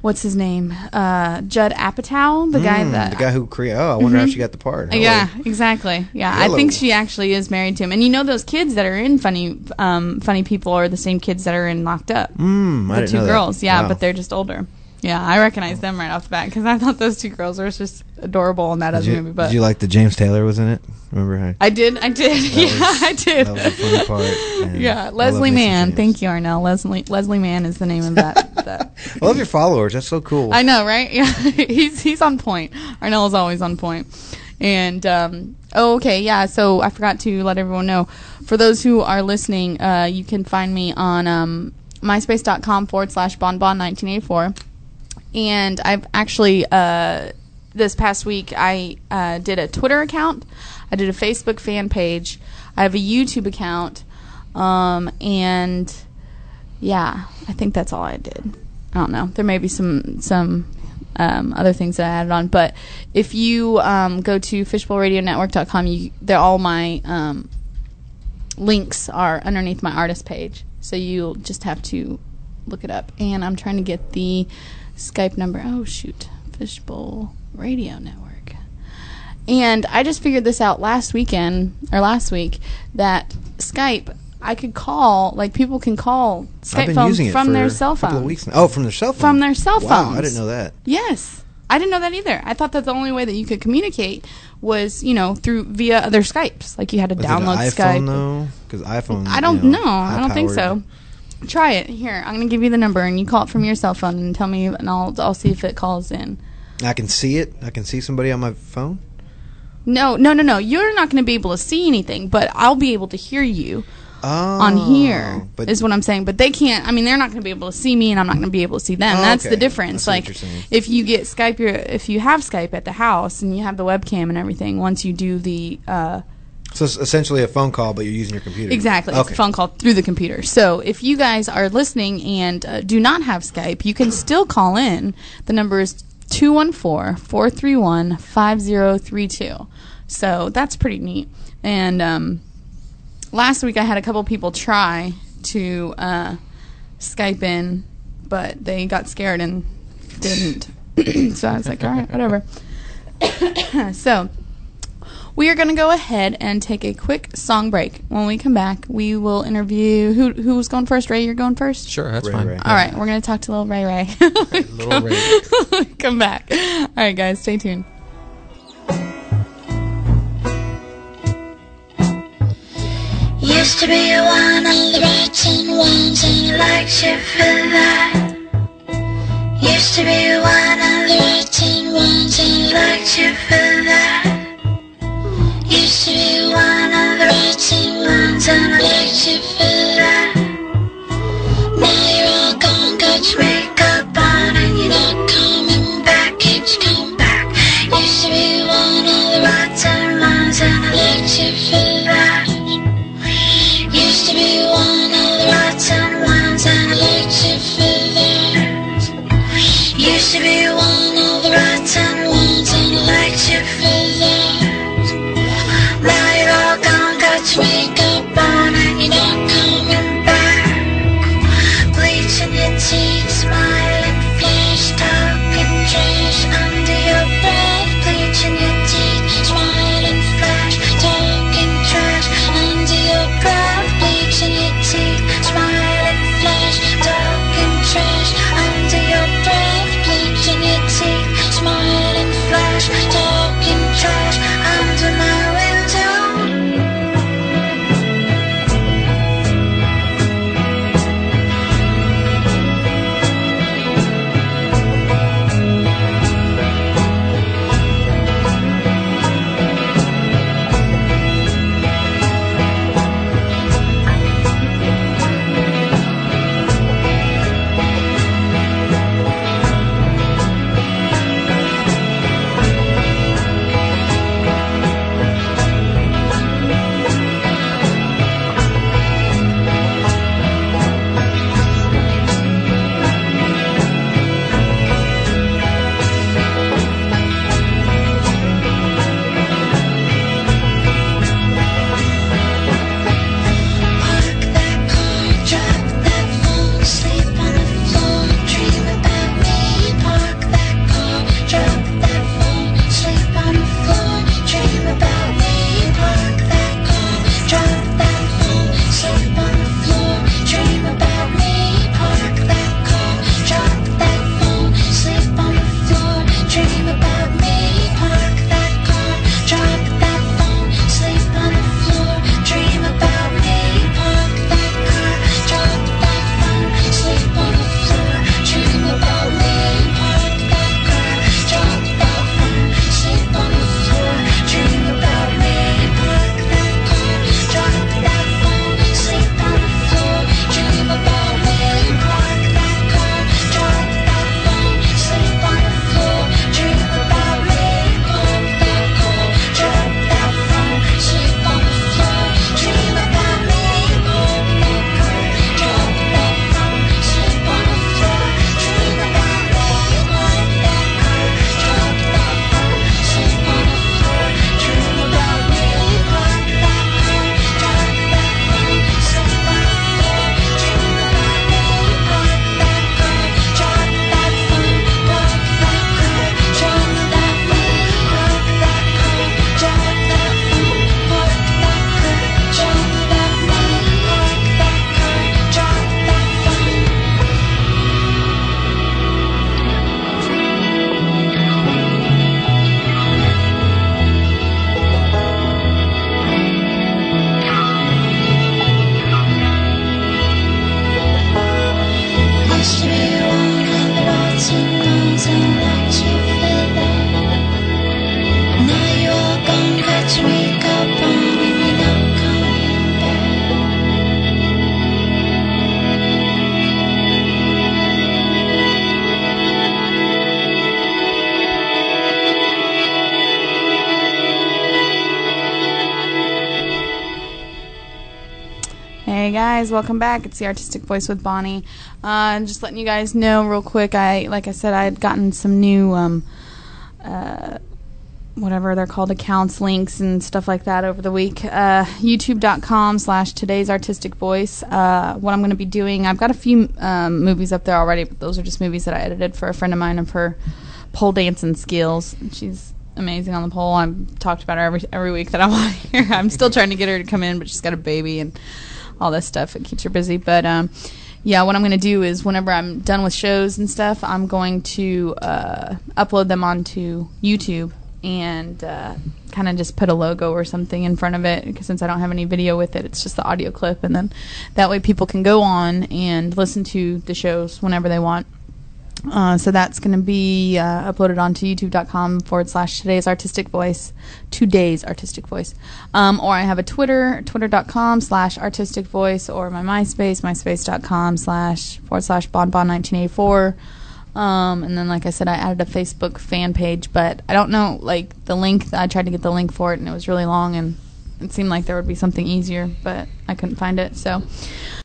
what's his name? Judd Apatow, the guy who created. Oh, I wonder how she got the part. Yeah, exactly. Yeah, Hello. I think she actually is married to him. And you know those kids that are in Funny People are the same kids that are in Locked Up. I didn't know the two that. girls, yeah, Wow. but they're just older. Yeah, I recognize them right off the bat because I thought those two girls were just adorable in that other movie. But did you like that James Taylor was in it? Remember how? I did. I did. I did. That was the funny part. Yeah, Leslie Mann. Thank you, Arnell. Leslie Mann is the name of that. I love your followers. That's so cool. I know, right? Yeah, he's on point. Arnell is always on point. And okay, yeah. So I forgot to let everyone know. For those who are listening, you can find me on myspace.com/bonbon1984. And I've actually, this past week, I did a Twitter account. I did a Facebook fan page. I have a YouTube account. And, yeah, I think that's all I did. I don't know. There may be some other things that I added on. But if you go to fishbowlradionetwork.com, all my links are underneath my artist page. So you'll just have to look it up. And I'm trying to get the Skype number. Oh, shoot. Fishbowl Radio Network. And I just figured this out last week, that Skype, I could call, like people can call Skype phones from their cell phones. A couple of weeks now. Oh, from their cell phones? From their cell phones. Wow, I didn't know that. Yes. I didn't know that either. I thought that the only way that you could communicate was, via other Skypes. Like you had to download Skype. iPhone, though? Because iPhone, I don't know. I don't think so. Try it. Here, I'm going to give you the number, and you call it from your cell phone and tell me, and I'll see if it calls in. I can see it? I can see somebody on my phone? No. You're not going to be able to see anything, but I'll be able to hear you on here, is what I'm saying. But they can't, they're not going to be able to see me, and I'm not going to be able to see them. That's the difference. That's like, if you get Skype, if you have Skype at the house, and you have the webcam and everything, once you do the... So it's essentially a phone call, but you're using your computer. Exactly. It's a phone call through the computer. So if you guys are listening and do not have Skype, you can still call in. The number is 214-431-5032. So that's pretty neat. And last week I had a couple people try to Skype in, but they got scared and didn't. So I was like, all right, whatever. So... we are going to go ahead and take a quick song break. When we come back, we will interview... Who's going first? Ray, you're going first? Sure, that's fine. Ray. All right, we're going to talk to little Ray. Little Ray. Come back. All right, guys, stay tuned. Used to be one of the rotten ones, and you liked you for that. Used to be one of the rotten ones, and you liked you for that. Used to be one of the rotten ones, and I liked you for that. Now you're all gone, got your makeup on, and you're not coming back. Can't you come back? Used to be one of the rotten ones, and I liked you for that. Used to be one of the rotten ones, and I liked you for that. Used to be one of the rotten ones, and I liked you for that. Now you're all gone, got your makeup on, and you're not coming back. Bleaching your teeth, smiling, flash, talking trash under your breath. Bleaching your teeth, smiling, flash, talking trash under your breath. Bleaching your teeth, smiling, flash, talking trash under your breath. Bleaching your teeth, smiling. guys, welcome back. It's the Artistic Voice with Bonnie. Just letting you guys know real quick, like I said, I had gotten some new whatever they're called, accounts, links, and stuff like that over the week. YouTube.com/Today's Artistic Voice. What I'm going to be doing, I've got a few movies up there already, but those are just movies that I edited for a friend of mine of her pole dancing skills. She's amazing on the pole. I've talked about her every week that I'm on here. I'm still trying to get her to come in, but she's got a baby and all this stuff. It keeps her busy. But yeah, what I'm going to do is whenever I'm done with shows and stuff, I'm going to upload them onto YouTube and kind of just put a logo or something in front of it, because since I don't have any video with it, it's just the audio clip, and then that way people can go on and listen to the shows whenever they want. So that's going to be uploaded onto youtube.com/Today's Artistic Voice, Today's Artistic Voice. Or I have a Twitter, twitter.com/Artistic Voice, or my MySpace, myspace.com//bonbon1984. And then, like I said, I added a Facebook fan page, but I don't know, like, the link. I tried to get the link for it, and it was really long, and it seemed like there would be something easier, but I couldn't find it. So